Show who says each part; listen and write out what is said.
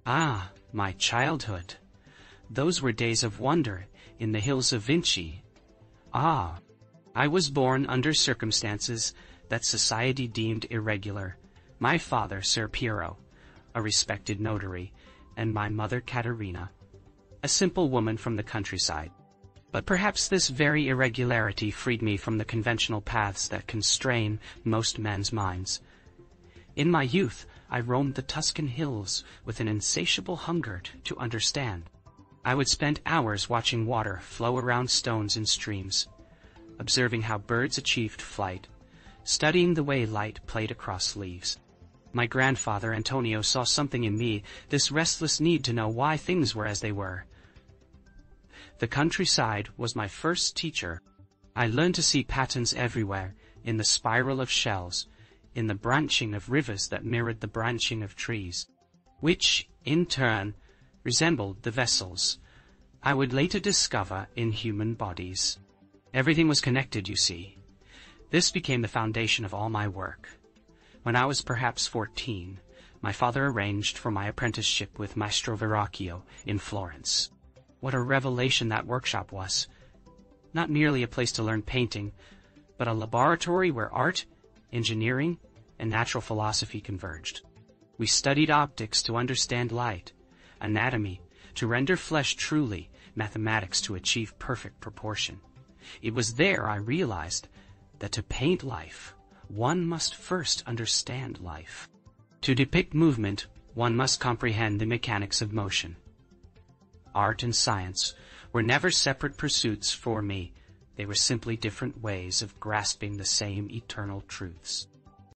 Speaker 1: Ah, my childhood. Those were days of wonder in the hills of Vinci. Ah, I was born under circumstances that society deemed irregular. My father, Sir Piero, a respected notary, and my mother, Caterina, a simple woman from the countryside. But perhaps this very irregularity freed me from the conventional paths that constrain most men's minds. In my youth, I roamed the Tuscan hills with an insatiable hunger to understand. I would spend hours watching water flow around stones and streams, observing how birds achieved flight, studying the way light played across leaves. My grandfather, Antonio, saw something in me, this restless need to know why things were as they were. The countryside was my first teacher. I learned to see patterns everywhere, in the spiral of shells, in the branching of rivers that mirrored the branching of trees, which, in turn, resembled the vessels I would later discover in human bodies. Everything was connected, you see. This became the foundation of all my work. When I was perhaps 14, my father arranged for my apprenticeship with Maestro Verrocchio in Florence. What a revelation that workshop was! Not merely a place to learn painting, but a laboratory where art, engineering, and natural philosophy converged. We studied optics to understand light, anatomy to render flesh truly, mathematics to achieve perfect proportion. It was there I realized that to paint life, one must first understand life. To depict movement, one must comprehend the mechanics of motion. Art and science were never separate pursuits for me. They were simply different ways of grasping the same eternal truths.